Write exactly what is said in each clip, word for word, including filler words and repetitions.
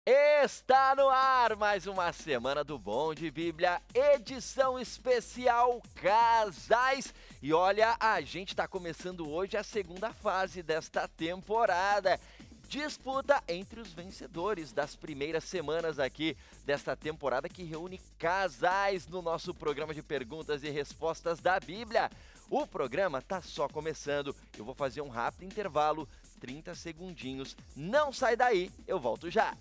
Está no ar mais uma semana do Bom de Bíblia, edição especial Casais. E olha, a gente está começando hoje a segunda fase desta temporada. Disputa entre os vencedores das primeiras semanas aqui desta temporada que reúne casais no nosso programa de perguntas e respostas da Bíblia. O programa está só começando, eu vou fazer um rápido intervalo, trinta segundinhos. Não sai daí, eu volto já.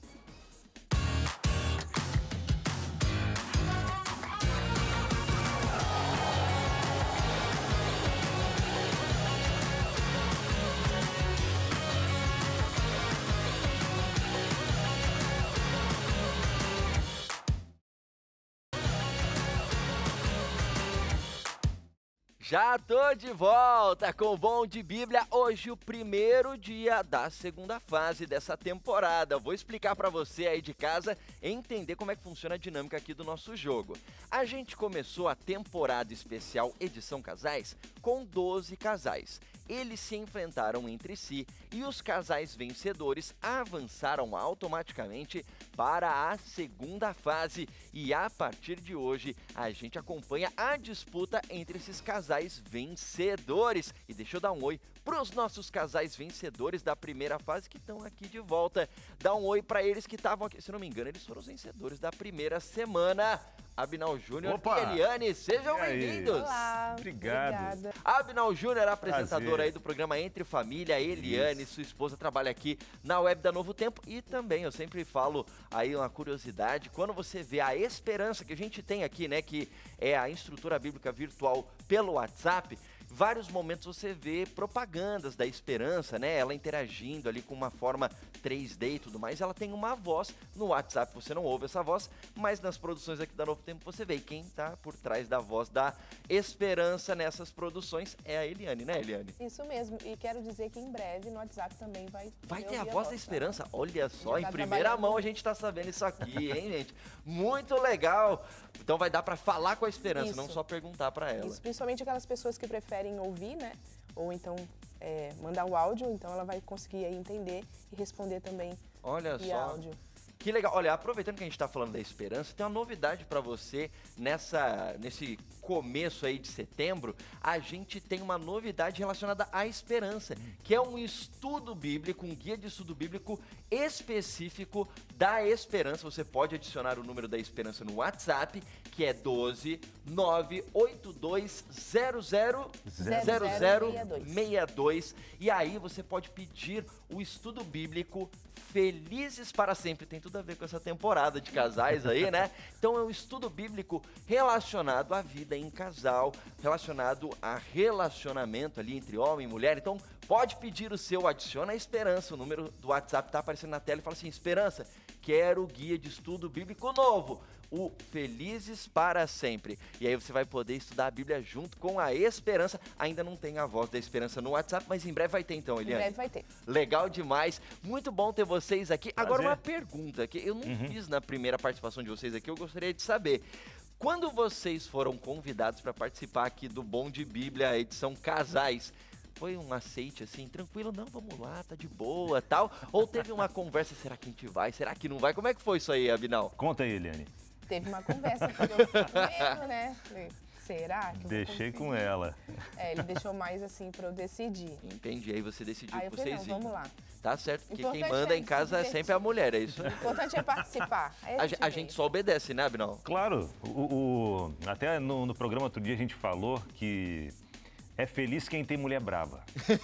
Já tô de volta com o Bom de Bíblia, hoje o primeiro dia da segunda fase dessa temporada. Vou explicar para você aí de casa entender como é que funciona a dinâmica aqui do nosso jogo. A gente começou a temporada especial Edição Casais com doze casais. Eles se enfrentaram entre si e os casais vencedores avançaram automaticamente para a segunda fase. E a partir de hoje, a gente acompanha a disputa entre esses casais vencedores. E deixa eu dar um oi para os nossos casais vencedores da primeira fase que estão aqui de volta. Dá um oi para eles que estavam aqui. Se não me engano, eles foram os vencedores da primeira semana. Abinal Júnior e Eliane, sejam bem-vindos. Olá, obrigado. Obrigada. Abinal Júnior, apresentadora Prazer. aí do programa Entre Família. Eliane, Isso. sua esposa, trabalha aqui na web da Novo Tempo. E também, eu sempre falo aí uma curiosidade, quando você vê a esperança que a gente tem aqui, né, que é a instrutora bíblica virtual pelo WhatsApp, vários momentos você vê propagandas da esperança, né? Ela interagindo ali com uma forma três D e tudo mais. Ela tem uma voz no WhatsApp, você não ouve essa voz, mas nas produções aqui da Novo Tempo você vê. E quem tá por trás da voz da esperança nessas produções é a Eliane, né, Eliane? Isso mesmo, e quero dizer que em breve no WhatsApp também vai Vai ter ouvir a voz da esperança? Olha só, Já em tá primeira trabalhando. mão a gente tá sabendo isso aqui, hein, gente? Muito legal! Então vai dar pra falar com a esperança, Isso. não só perguntar pra ela. Isso, principalmente aquelas pessoas que preferem ouvir, né? Ou então é, mandar o áudio, então ela vai conseguir aí entender e responder também Olha via só. áudio. Que legal. Olha, aproveitando que a gente está falando da esperança, tem uma novidade para você nessa, nesse começo aí de setembro. A gente tem uma novidade relacionada à esperança, que é um estudo bíblico, um guia de estudo bíblico específico da esperança. Você pode adicionar o número da esperança no WhatsApp, que é doze nove oito dois zero zero zero zero seis dois. E aí você pode pedir o estudo bíblico Felizes para Sempre. Tem tudo a ver com essa temporada de casais aí, né? Então é um estudo bíblico relacionado à vida em casal, relacionado a relacionamento ali entre homem e mulher. Então pode pedir o seu, adiciona a Esperança, o número do WhatsApp tá aparecendo na tela e fala assim: Esperança, quero o guia de estudo bíblico novo, o Felizes para Sempre. E aí você vai poder estudar a Bíblia junto com a Esperança. Ainda não tem a voz da Esperança no WhatsApp, mas em breve vai ter então, Em Eliane. breve vai ter. Legal demais, muito bom ter vocês aqui. Prazer. Agora uma pergunta que eu não Uhum. fiz na primeira participação de vocês aqui, eu gostaria de saber. Quando vocês foram convidados para participar aqui do Bom de Bíblia, edição Casais, foi um aceite assim, tranquilo, não, vamos lá, tá de boa, tal? Ou teve uma conversa, será que a gente vai, será que não vai? Como é que foi isso aí, Abinal? Conta aí, Eliane. Teve uma conversa, porque eu fiquei com medo, né? Falei, será que eu vou Deixei com conseguir? ela. É, ele deixou mais assim pra eu decidir. Entendi, aí você decidiu Aí que eu falei, vocês não, iam. vamos lá. Tá certo, porque quem Importante manda é em casa é se sempre a mulher, é isso? O importante é participar. Aí A, ge- a vem. gente só obedece, né, Abinal? Claro, o, o- até no, no programa outro dia a gente falou que é feliz quem tem mulher brava.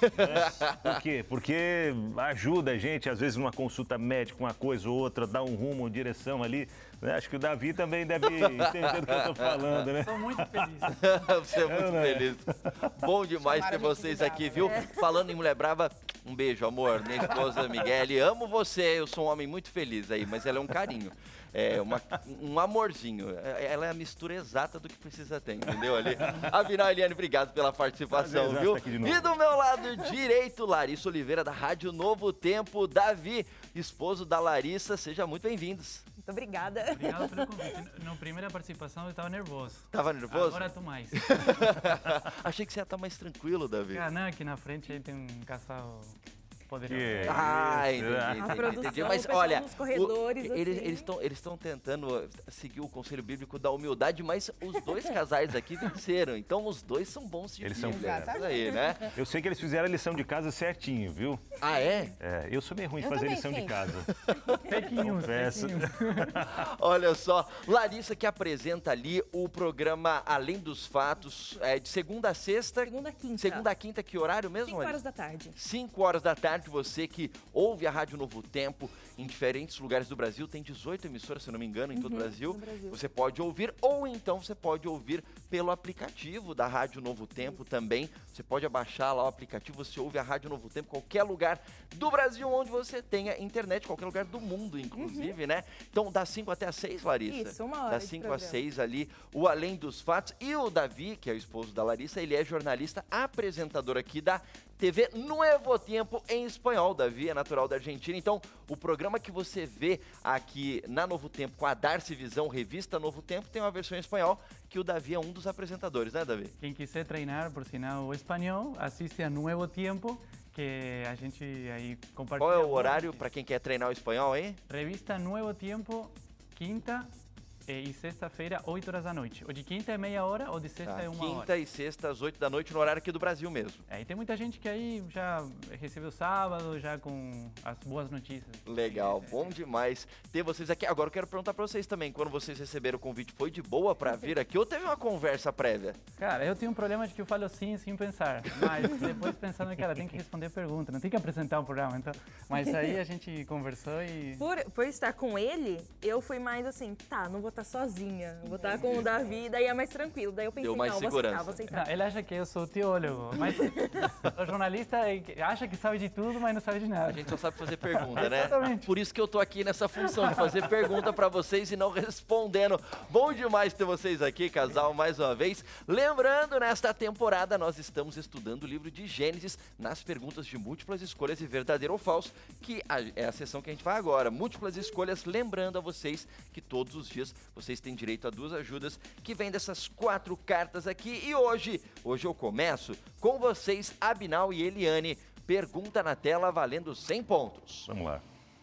Né? Por quê? Porque ajuda a gente, às vezes, numa consulta médica, uma coisa ou outra, dá um rumo, uma direção ali. Né? Acho que o Davi também deve entender do que eu tô falando, né? Sou muito feliz. Você é muito Eu, né? feliz. Bom demais Chamaram ter a gente vocês de aqui, brava, viu? né? Falando em mulher brava, um beijo, amor. Minha esposa Miguel, amo você. Eu sou um homem muito feliz aí, mas ela é um carinho. É uma, um amorzinho. É- Ela é a mistura exata do que precisa ter, entendeu? Ali. Afinal, Eliane, obrigado pela participação, Prazer, viu? estar aqui de novo. E do meu lado direito, Larissa Oliveira, da Rádio Novo Tempo. Davi, esposo da Larissa, sejam muito bem-vindos. Muito obrigada. Obrigado pelo convite. Na primeira participação eu estava nervoso. Tava nervoso? Agora tô mais. Achei que você ia estar mais tranquilo, Davi. Cara, não, aqui na frente aí tem um casal poderiam. Que Ah, isso, entendi, né? entendi, A produção, entendi. o Mas pessoal olha, nos corredores, o- eles assim. eles estão eles estão tentando seguir o conselho bíblico da humildade, mas os dois casais aqui venceram. Então os dois são bons de Eles são Bíblia. bons. Isso aí, né? Eu sei que eles fizeram a lição de casa certinho, viu? Ah, é? É, eu sou meio ruim de Eu fazer também lição de fiz. casa. Fake news, Confesso. fake news. Olha só, Larissa que apresenta ali o programa Além dos Fatos, é, de segunda a sexta. Segunda a quinta. Segunda a quinta, que horário mesmo, cinco Larissa? horas da tarde. cinco horas da tarde, você que ouve a Rádio Novo Tempo em diferentes lugares do Brasil, tem dezoito emissoras, se eu não me engano, em todo o Brasil. no Brasil. Você pode ouvir, ou então você pode ouvir pelo aplicativo da Rádio Novo Tempo também. Você pode abaixar lá o aplicativo, você ouve a Rádio Novo Tempo em qualquer lugar do Brasil onde você tenha internet, qualquer lugar do mundo, inclusive, né? Então, das cinco até as seis, Larissa. Isso, uma hora Das de cinco às programa. seis ali, o Além dos Fatos. E o Davi, que é o esposo da Larissa, ele é jornalista, apresentador aqui da T V Nuevo Tempo em espanhol. Davi é natural da Argentina, então o programa que você vê aqui na Novo Tempo com a Darcy Visão, revista Novo Tempo, tem uma versão em espanhol que o Davi é um dos apresentadores, né, Davi? Quem quiser treinar, por sinal, o espanhol, assiste a Nuevo Tempo, que a gente aí compartilha. Qual é o horário bastante. para quem quer treinar o espanhol, hein? Revista Nuevo Tempo, quinta eh, e sexta-feira, oito horas da noite. O de quinta é meia hora, o de sexta Tá, é uma quinta hora. e sexta às oito da noite no horário aqui do Brasil mesmo. É, e tem muita gente que aí já recebeu sábado, já com as boas notícias. Legal, bom demais ter vocês aqui. Agora eu quero perguntar para vocês também, quando vocês receberam o convite, foi de boa para vir aqui ou teve uma conversa prévia? Cara, eu tenho um problema de que eu falo sim sem pensar, mas depois pensando que ela tem que responder pergunta, não tem que apresentar o programa, então. Mas aí a gente conversou e Por, por estar com ele, eu fui mais assim, tá, não vou estar sozinha, vou estar com o Davi, daí é mais tranquilo. Daí eu pensei, Deu mais não, segurança. vou aceitar, vou aceitar. não, ele acha que eu sou teólogo, mas o jornalista acha que sabe de tudo, mas não sabe de nada. A gente só sabe fazer pergunta, né? Exatamente. Por isso que eu tô aqui nessa função de fazer pergunta para vocês e não respondendo. Bom demais ter vocês aqui, casal, mais uma vez. Lembrando, nesta temporada nós estamos estudando o livro de Gênesis nas perguntas de múltiplas escolhas e verdadeiro ou falso, que a- é a sessão que a gente vai agora. Múltiplas escolhas, lembrando a vocês que todos os dias vocês têm direito a duas ajudas que vêm dessas quatro cartas aqui. E hoje, hoje eu começo com vocês, Abinal e Eliane. Pergunta na tela valendo cem pontos. Vamos lá.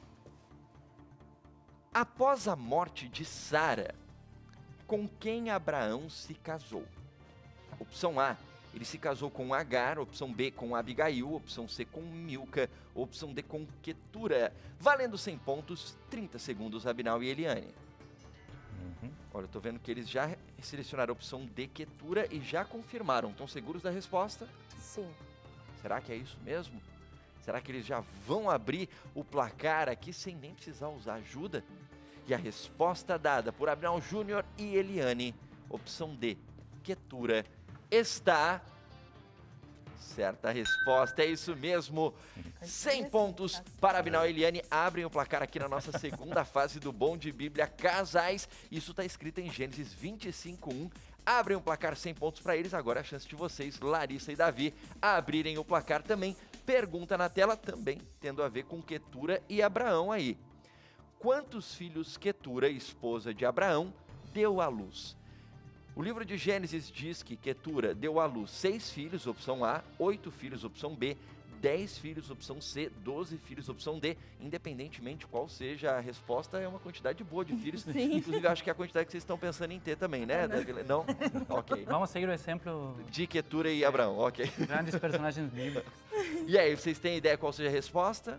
Após a morte de Sara, com quem Abraão se casou? Opção A, ele se casou com Agar. Opção B, com Abigail. Opção C, com Milca. Opção D, com Quetura. Valendo cem pontos, trinta segundos, Abinal e Eliane. Uhum. Olha, eu tô vendo que eles já selecionaram a opção D, Quetura, e já confirmaram. Estão seguros da resposta? Sim. Será que é isso mesmo? Será que eles já vão abrir o placar aqui sem nem precisar usar ajuda? E a resposta dada por Abinal Júnior e Eliane, opção D, Quetura, está certa. A resposta é isso mesmo. cem pontos para Abinal e Eliane. Abrem o placar aqui na nossa segunda fase do Bom de Bíblia Casais. Isso está escrito em Gênesis vinte e cinco, um. Abrem o placar, cem pontos para eles. Agora é a chance de vocês, Larissa e Davi, abrirem o placar também. Pergunta na tela também, tendo a ver com Quetura e Abraão aí. Quantos filhos Quetura, esposa de Abraão, deu à luz? O livro de Gênesis diz que Quetura deu à luz seis filhos, opção A, oito filhos, opção B, dez filhos, opção C, doze filhos, opção D. Independentemente qual seja a resposta, é uma quantidade boa de filhos. Sim. Inclusive, acho que é a quantidade que vocês estão pensando em ter também, né? Davi? Não? Ok. Vamos seguir o exemplo De Quetura e Abraão, ok. de grandes personagens bíblicos. E aí, vocês têm ideia qual seja a resposta?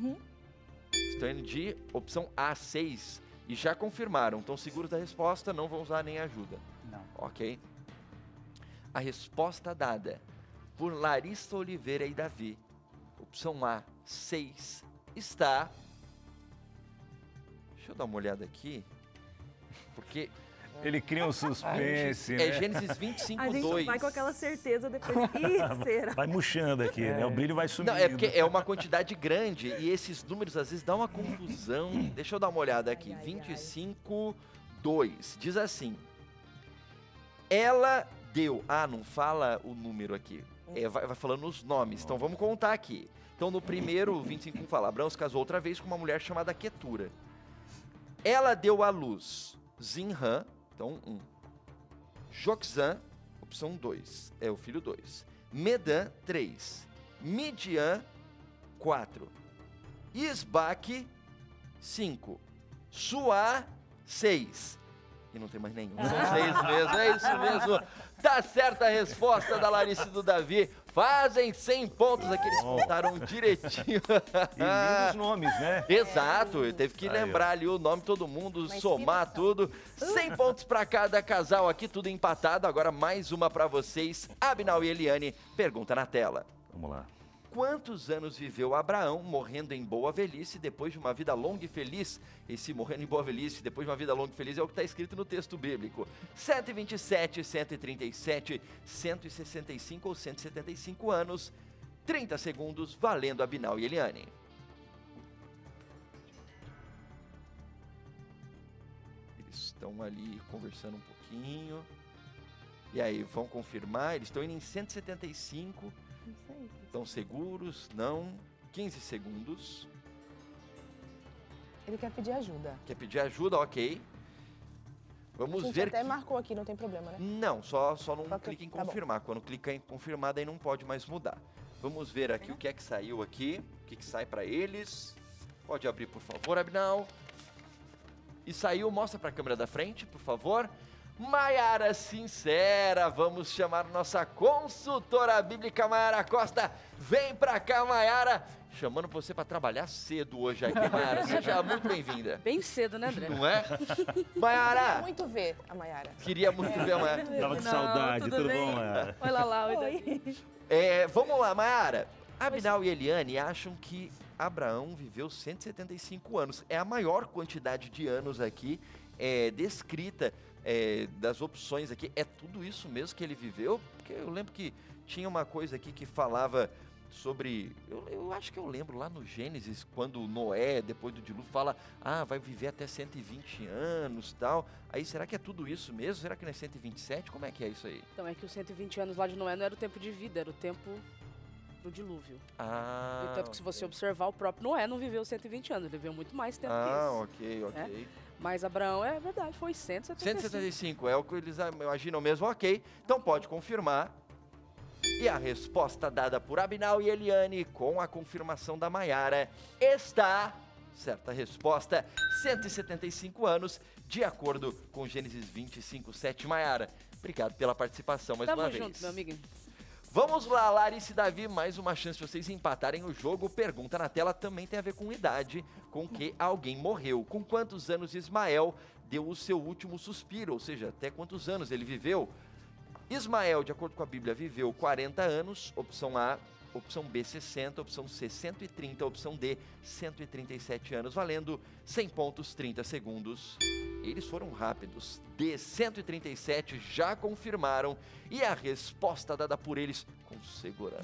Estão indo de opção A, seis. E já confirmaram, estão seguros da resposta, não vão usar nem ajuda. Não. Ok. A resposta dada por Larissa Oliveira e Davi, opção A, seis, está... Deixa eu dar uma olhada aqui, porque Ele cria um suspense, é né? Gênesis vinte e cinco, A gente dois. vai com aquela certeza depois. Ih, será? Vai murchando aqui, né? O brilho vai sumindo. Não, é porque é uma quantidade grande e esses números às vezes dão uma confusão. Deixa eu dar uma olhada aqui. Ai, ai, vinte e cinco, dois. Diz assim: ela deu. Ah, não fala o número aqui. É, vai, vai falando os nomes. Então vamos contar aqui. Então no primeiro, vinte e cinco, um fala: Abraão se casou outra vez com uma mulher chamada Quetura. Ela deu à luz Zinrã, então um. Joxã, opção dois, é o filho dois. Medã, três. Midian, quatro. Isbaque, cinco. Suá, seis. E não tem mais nenhum. São seis mesmo, é isso mesmo. Tá certa a resposta da Larissa e do Davi. Fazem cem pontos aqui, eles contaram direitinho. E lindos nomes, né? Exato, teve que Aí, lembrar ali o nome de todo mundo, Uma somar inspiração. tudo. cem pontos para cada casal aqui, tudo empatado. Agora mais uma para vocês. Abinal e Eliane, pergunta na tela. Vamos lá. Quantos anos viveu Abraão morrendo em boa velhice depois de uma vida longa e feliz? Esse morrendo em boa velhice depois de uma vida longa e feliz é o que está escrito no texto bíblico. cento e vinte e sete, cento e trinta e sete, cento e sessenta e cinco ou cento e setenta e cinco anos. trinta segundos, valendo Abinal e Eliane. Eles estão ali conversando um pouquinho. E aí, vão confirmar? Eles estão indo em cento e setenta e cinco. Isso aí. Estão seguros? Não. quinze segundos. Ele quer pedir ajuda. Quer pedir ajuda? Ok. Vamos A gente ver até que... marcou aqui, não tem problema, né? Não, só, só não Só clica em tá bom. confirmar. Quando clica em confirmar, daí não pode mais mudar. Vamos ver aqui o que é que saiu aqui. O que, que sai para eles. Pode abrir, por favor, Abinal. E saiu, mostra para a câmera da frente, por favor. Maiara Sincera, vamos chamar nossa consultora bíblica Maiara Costa. Vem pra cá, Maiara. Chamando você para trabalhar cedo hoje aqui, Maiara. Seja muito bem-vinda. Bem cedo, né, André? Não é? Queria Maiara, muito ver a Mayara. queria muito ver a Maiara. Tava de Não, saudade, tudo tudo, bem? bom, Mayara? Oi, Lala. Oi, Oi. Davi. É, vamos lá, Maiara. Abinal e Eliane acham que Abraão viveu cento e setenta e cinco anos. É a maior quantidade de anos aqui é, descrita é, das opções aqui. É tudo isso mesmo que ele viveu? Porque eu lembro que tinha uma coisa aqui que falava sobre... Eu, eu acho que eu lembro lá no Gênesis, quando Noé, depois do dilúvio, fala ah, vai viver até cento e vinte anos e tal. Aí, será que é tudo isso mesmo? Será que não é cento e vinte e sete? Como é que é isso aí? Então é que os cento e vinte anos lá de Noé não era o tempo de vida, era o tempo do dilúvio. Ah, No entanto que se você observar, o próprio Noé não viveu cento e vinte anos, ele viveu muito mais tempo ah, que isso. ok, ok. Mas Abraão, é verdade, foi cento e setenta e cinco. cento e setenta e cinco, é o que eles imaginam mesmo, ok. Então pode confirmar. E a resposta dada por Abinal e Eliane com a confirmação da Maiara está... Certa resposta, cento e setenta e cinco anos, de acordo com Gênesis vinte e cinco, sete. Maiara, obrigado pela participação mais Tamo uma vez. junto, meu amigo. Vamos lá, Larissa e Davi, mais uma chance de vocês empatarem o jogo. Pergunta na tela também tem a ver com idade, com que alguém morreu. Com quantos anos Ismael deu o seu último suspiro, ou seja, até quantos anos ele viveu? Ismael, de acordo com a Bíblia, viveu quarenta anos, opção A, opção B, sessenta, opção C, cento e trinta, opção D, cento e trinta e sete anos, valendo cem pontos, trinta segundos. Eles foram rápidos. D, cento e trinta e sete, já confirmaram. E a resposta dada por eles, com segurança,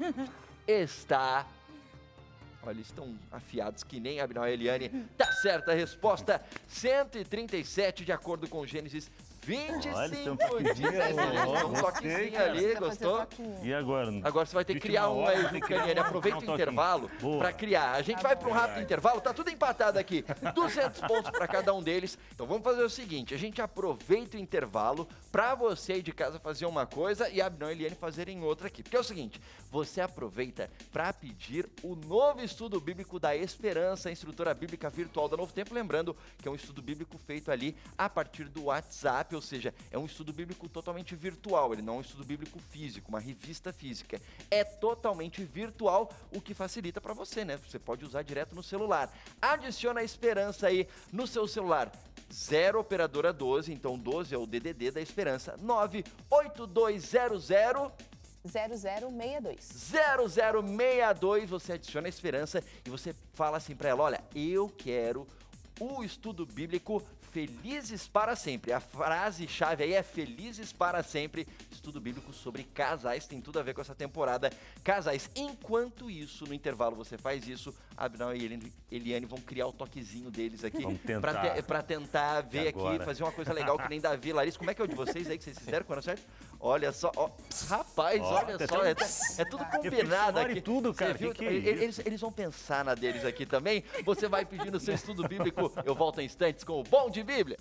está... Olha, eles estão afiados que nem Abinal e Eliane. Tá certa a resposta, cento e trinta e sete, de acordo com Gênesis vinte e Olha, tem um cinco. toquezinho, É, ó, um gostei, toquezinho cara. ali, Pra fazer gostou? toquinho. E agora? Agora você vai ter que Última criar um hora, aí, tem que criar Caniane. um- Aproveita um o toquinho. intervalo Boa. para criar. A gente vai para um rápido intervalo, tá tudo empatado aqui. duzentos pontos para cada um deles. Então vamos fazer o seguinte, a gente aproveita o intervalo para você aí de casa fazer uma coisa e a Abinão e a Eliane fazerem outra aqui. Porque é o seguinte, você aproveita para pedir o novo estudo bíblico da Esperança, a instrutora bíblica virtual da Novo Tempo. Lembrando que é um estudo bíblico feito ali a partir do WhatsApp, ou seja, é um estudo bíblico totalmente virtual, ele não é um estudo bíblico físico, uma revista física. É totalmente virtual, o que facilita para você, né? Você pode usar direto no celular. Adiciona a Esperança aí no seu celular. zero operadora doze, então doze é o D D D da Esperança. nove oito dois zero zero zero zero seis dois. zero zero seis dois, você adiciona a Esperança e você fala assim para ela, olha, eu quero o estudo bíblico Felizes para Sempre. A frase-chave aí é Felizes para Sempre, estudo bíblico sobre casais, tem tudo a ver com essa temporada, casais. Enquanto isso, no intervalo você faz isso, Abinal e Eliane, Eliane vão criar o toquezinho deles aqui. Vamos tentar. Pra, te, pra tentar ver E aqui, agora? fazer uma coisa legal que nem Davi e Larissa. Como é que é o de vocês aí que vocês fizeram quando certo? Olha só, ó, rapaz, Ó, olha tá só, tudo- é, é tudo combinado sonoro e aqui. tudo, cara, Você viu? que que é eles, isso? eles, eles vão pensar na deles aqui também. Você vai pedindo o seu estudo bíblico. Eu volto em instantes com o Bom de Bíblia.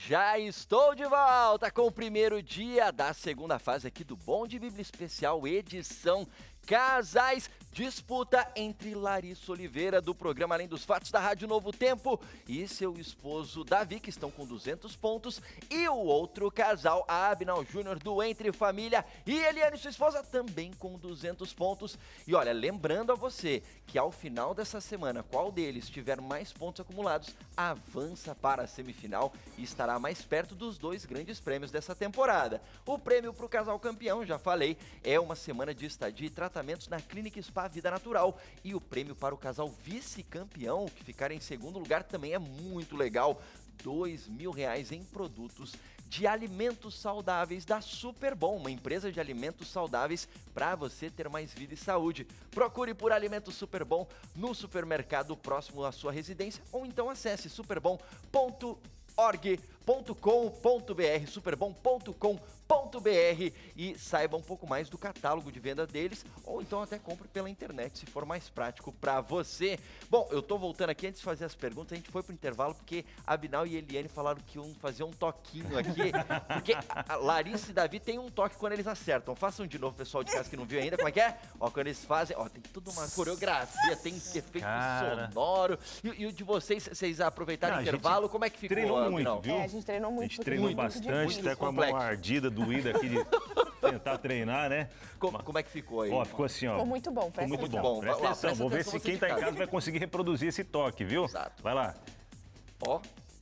Já estou de volta com o primeiro dia da segunda fase aqui do Bom de Bíblia Especial, edição Casais. Disputa entre Larissa Oliveira, do programa Além dos Fatos da Rádio Novo Tempo, e seu esposo Davi, que estão com duzentos pontos, e o outro casal, a Abinal Júnior, do Entre Família, e Eliane, sua esposa, também com duzentos pontos. E olha, lembrando a você que ao final dessa semana, qual deles tiver mais pontos acumulados, avança para a semifinal e estará mais perto dos dois grandes prêmios dessa temporada. O prêmio para o casal campeão, já falei, é uma semana de estadia e tratamentos na Clínica Spa Vida Natural, e o prêmio para o casal vice-campeão, que ficar em segundo lugar, também é muito legal, dois mil reais em produtos de alimentos saudáveis da Superbom, uma empresa de alimentos saudáveis para você ter mais vida e saúde. Procure por Alimentos Superbom no supermercado próximo à sua residência, ou então acesse superbom ponto org ponto com ponto br, superbom ponto com ponto br, e saiba um pouco mais do catálogo de venda deles, ou então até compre pela internet, se for mais prático para você. Bom, eu tô voltando aqui, antes de fazer as perguntas, a gente foi pro intervalo porque a Abinal e a Eliane falaram que iam fazer um toquinho aqui, porque a Larissa e Davi tem um toque quando eles acertam. Façam de novo, pessoal de casa que não viu ainda, como é que é? Ó, quando eles fazem, ó, tem toda uma coreografia, tem efeito Cara. sonoro, e, e o de vocês, vocês aproveitaram Ah, o a gente intervalo, como é que ficou? treinou muito, Abinal? viu? É, a gente treinou A muito. gente porque treinou foi muito bastante, difícil. até com a mão complexo. ardida, doída aqui de tentar treinar, né? Como, como é que ficou aí? Ó, ficou assim, ó. Ficou muito bom, Ficou presta muito atenção. bom. Bom, Presta vai lá, atenção, presta vou ver atenção se você quem de tá em casa. casa vai conseguir reproduzir esse toque, viu? Exato. Vai lá. Ó.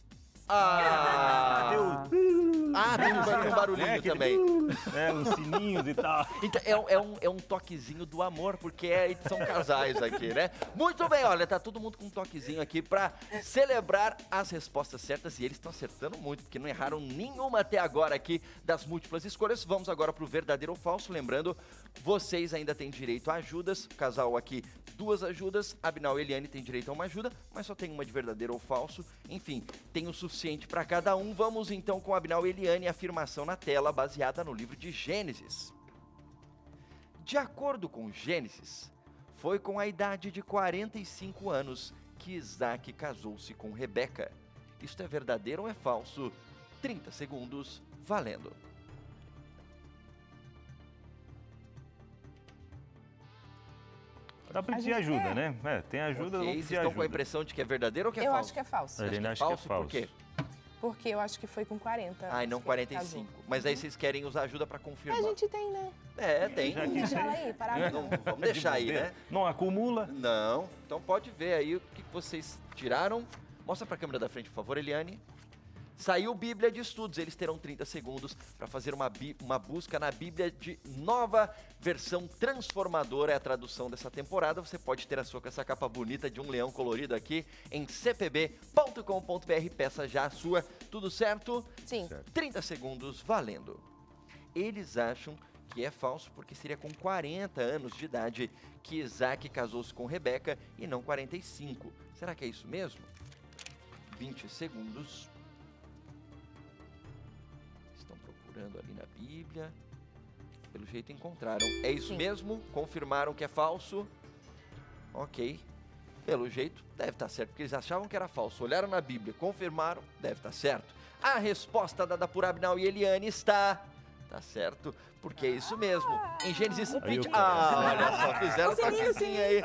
Ah! Ah, tem um, tem um barulhinho É, aquele- também. É, os sininhos e tal. Então, é, um- é um, é um toquezinho do amor, porque é, são casais aqui, né? Muito bem, olha, tá todo mundo com um toquezinho aqui pra celebrar as respostas certas, e eles estão acertando muito, porque não erraram nenhuma até agora aqui das múltiplas escolhas. Vamos agora pro verdadeiro ou falso, lembrando, vocês ainda têm direito a ajudas, o casal aqui, duas ajudas, Abinal e Eliane têm direito a uma ajuda, mas só tem uma de verdadeiro ou falso, enfim, tem o suficiente para cada um. Vamos então com Abinal e Eliane, afirmação na tela, baseada no livro de Gênesis. De acordo com Gênesis, foi com a idade de quarenta e cinco anos que Isaac casou-se com Rebeca. Isto é verdadeiro ou é falso? trinta segundos, valendo. Dá pra A pedir gente- ajuda, é. né? É, tem ajuda, Ok, vamos vocês pedir estão com a ajuda. impressão de que é verdadeiro ou que é Eu falso? acho que é falso. A Eliane acha que é falso. Por quê? Porque eu acho que foi com quarenta. Ai, não que quarenta e casou. cinco. Mas aí vocês querem usar ajuda pra A confirmar. gente tem, né? É, tem. Já que Deixa isso ela aí- aí, parada. Não, vamos deixar aí, né? Não acumula. Não. Então pode ver aí o que vocês tiraram. Mostra pra câmera da frente, por favor, Eliane. Saiu Bíblia de Estudos. Eles terão trinta segundos para fazer uma, bí- uma busca na Bíblia de Nova Versão Transformadora. É a tradução dessa temporada. Você pode ter a sua com essa capa bonita de um leão colorido aqui em c p b ponto com ponto b r. Peça já a sua. Tudo certo? Sim. trinta segundos valendo. Eles acham que é falso porque seria com quarenta anos de idade que Isaac casou-se com Rebeca e não quarenta e cinco. Será que é isso mesmo? vinte segundos. Estão procurando ali na Bíblia. Pelo jeito encontraram. É isso Sim. mesmo? Confirmaram que é falso? Ok. Pelo jeito, deve estar certo, porque eles achavam que era falso. Olharam na Bíblia, confirmaram, deve estar certo. A resposta dada por Abinal e Eliane está... Tá certo, porque é isso mesmo. Em Gênesis vinte... o Ah, olha só, fizeram O sininho, o toquezinho aí.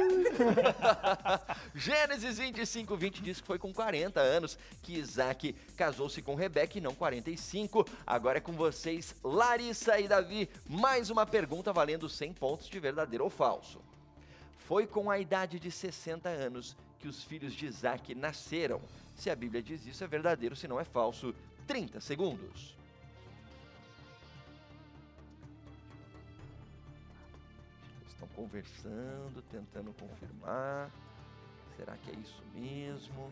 Gênesis vinte e cinco, vinte diz que foi com quarenta anos que Isaac casou-se com Rebeca e não quarenta e cinco. Agora é com vocês, Larissa e Davi. Mais uma pergunta valendo cem pontos de verdadeiro ou falso. Foi com a idade de sessenta anos que os filhos de Isaac nasceram. Se a Bíblia diz isso, é verdadeiro, se não é falso. trinta segundos. Estão conversando, tentando confirmar. Será que é isso mesmo?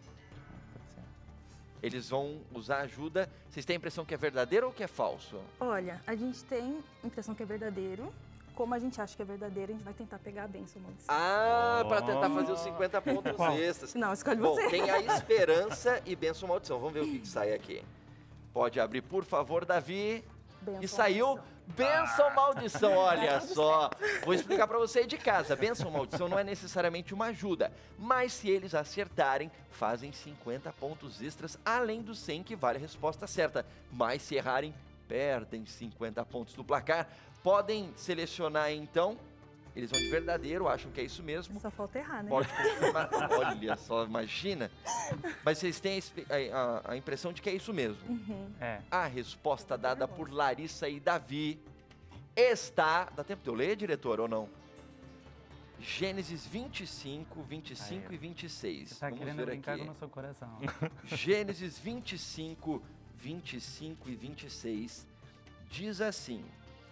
Eles vão usar ajuda. Vocês têm a impressão que é verdadeiro ou que é falso? Olha, a gente tem a impressão que é verdadeiro. Como a gente acha que é verdadeiro, a gente vai tentar pegar a benção, maldição. Ah, para tentar fazer os cinquenta pontos Qual? extras. Não, escolhe Bom, você. tem a esperança e benção maldição. Vamos ver o que, que sai aqui. Pode abrir, por favor, Davi. Benção, e saiu maldição. benção ou maldição. Olha só, vou explicar para você de casa. Benção ou maldição não é necessariamente uma ajuda, mas se eles acertarem, fazem cinquenta pontos extras, além dos cem que vale a resposta certa. Mas se errarem, perdem cinquenta pontos do placar. Podem selecionar então, eles vão de verdadeiro, acham que é isso mesmo. Só falta errar, né? Pode confirmar. Olha só, imagina. Mas vocês têm a, a- a impressão de que é isso mesmo. É. A resposta dada por Larissa e Davi está... Dá tempo de eu ler, diretor, ou não? Gênesis vinte e cinco, vinte e cinco Aí, e vinte e seis. Você tá Vamos querendo ver brincar aqui. com o nosso coração. Gênesis vinte e cinco, vinte e cinco e vinte e seis diz assim: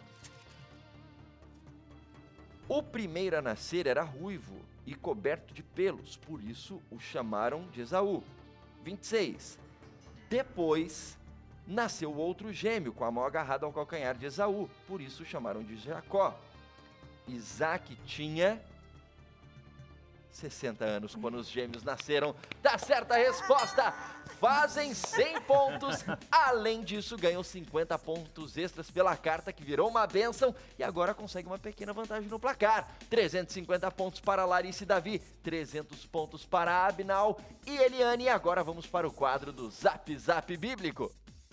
o primeiro a nascer era ruivo e coberto de pelos, por isso o chamaram de Esaú. vinte e seis. Depois nasceu outro gêmeo com a mão agarrada ao calcanhar de Esaú, por isso o chamaram de Jacó. Isaac tinha sessenta anos quando os gêmeos nasceram. Tá certa a resposta! Fazem cem pontos. Além disso, ganham cinquenta pontos extras pela carta, que virou uma bênção, e agora consegue uma pequena vantagem no placar. trezentos e cinquenta pontos para Larissa e Davi, trezentos pontos para Abinal e Eliane. E agora vamos para o quadro do Zap Zap Bíblico.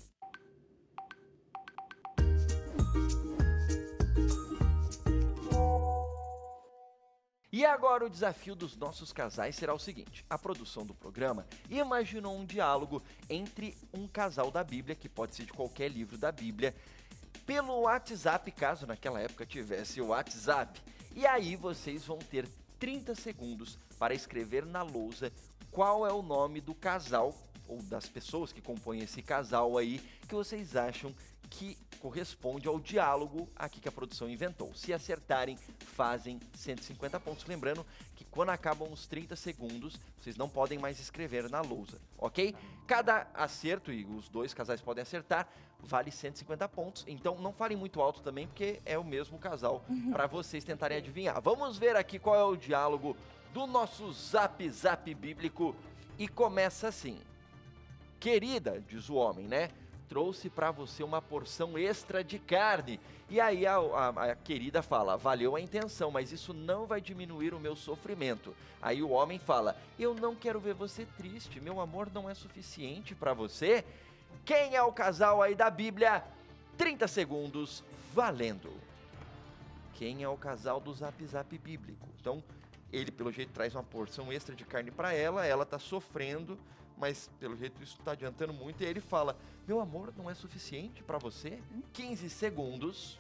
E agora o desafio dos nossos casais será o seguinte: a produção do programa imaginou um diálogo entre um casal da Bíblia, que pode ser de qualquer livro da Bíblia, pelo WhatsApp, caso naquela época tivesse o WhatsApp. E aí vocês vão ter trinta segundos para escrever na lousa qual é o nome do casal, ou das pessoas que compõem esse casal aí, que vocês acham que corresponde ao diálogo aqui que a produção inventou. Se acertarem, fazem cento e cinquenta pontos. Lembrando que quando acabam os trinta segundos, vocês não podem mais escrever na lousa, ok? Cada acerto, e os dois casais podem acertar, vale cento e cinquenta pontos. Então não falem muito alto também, porque é o mesmo casal, para vocês tentarem adivinhar. Vamos ver aqui qual é o diálogo do nosso Zap Zap Bíblico. E começa assim: querida, diz o homem, né? Trouxe para você uma porção extra de carne. E aí a, a, a querida fala: valeu a intenção, mas isso não vai diminuir o meu sofrimento. Aí o homem fala: eu não quero ver você triste, meu amor não é suficiente para você. Quem é o casal aí da Bíblia? trinta segundos, valendo. Quem é o casal do Zap Zap Bíblico? Então, ele pelo jeito traz uma porção extra de carne para ela, ela tá sofrendo, mas pelo jeito isso não tá adiantando muito, e ele fala: meu amor não é suficiente para você? quinze segundos.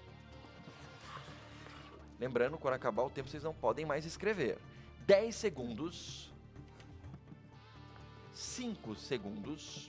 Lembrando, quando acabar o tempo, vocês não podem mais escrever. dez segundos. cinco segundos.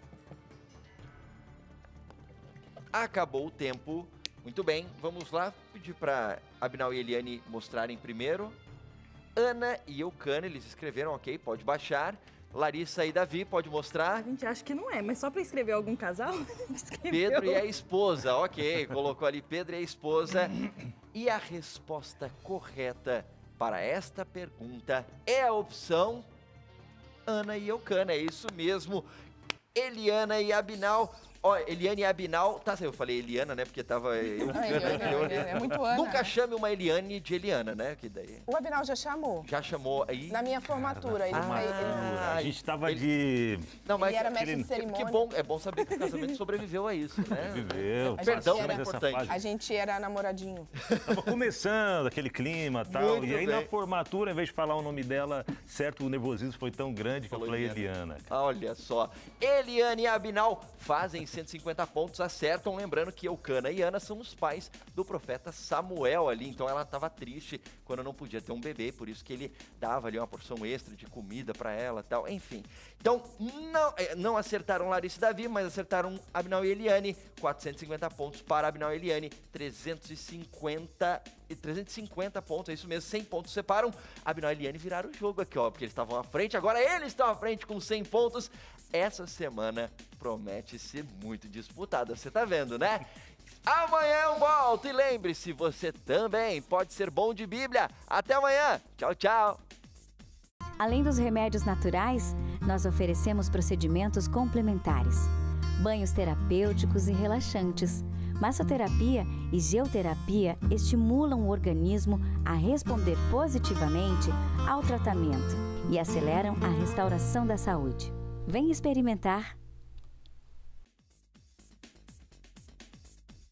Acabou o tempo. Muito bem, vamos lá pedir para Abinal e Eliane mostrarem primeiro. Ana e Eucana, eles escreveram, ok, pode baixar. Larissa e Davi, pode mostrar. Gente, acho que não é, mas só pra escrever algum casal? Escreveu. Pedro e a esposa, ok, colocou ali Pedro e a esposa. E a resposta correta para esta pergunta é a opção Ana e Eucana, é isso mesmo. Eliana e Abinal. Ó, Eliane e Abinal, tá, eu falei Eliana, né, porque tava... Eucana, Ah, Eliane, Eliane. é muito Ana, Nunca né? chame uma Eliane de Eliana, né, que daí... O Abinal já chamou. Já chamou aí... Na minha formatura, ele, Ah, foi, ele, A gente tava ele- de... Não, mas ele era aquele- mestre de cerimônia. Que bom, é bom saber que o casamento sobreviveu a isso, né? Viveu. A Perdão, gente é era- importante. a gente era namoradinho. Tava começando aquele clima e tal. Muito E aí bem. na formatura, em vez de falar o nome dela certo, o nervosismo foi tão grande que Falou eu falei Eliana. Eliana. cara. Olha só, Eliane e Abinal fazem cento e cinquenta pontos, acertam, lembrando que Eucana e Ana são os pais do profeta Samuel ali, então ela estava triste quando não podia ter um bebê, por isso que ele dava ali uma porção extra de comida para ela e tal, enfim. Então, não, eh, não acertaram Larissa e Davi, mas acertaram Abinal e Eliane, quatrocentos e cinquenta pontos para Abinal e Eliane, trezentos e cinquenta e trezentos e cinquenta pontos, é isso mesmo, cem pontos separam. Abinal e Eliane viraram o jogo aqui, ó, porque eles estavam à frente, agora eles estão à frente com cem pontos. Essa semana promete ser muito disputada, você tá vendo, né? Amanhã eu volto e lembre-se, você também pode ser bom de Bíblia. Até amanhã, tchau, tchau. Além dos remédios naturais, nós oferecemos procedimentos complementares, banhos terapêuticos e relaxantes, Massoterapia e geoterapia estimulam o organismo a responder positivamente ao tratamento e aceleram a restauração da saúde. Vem experimentar!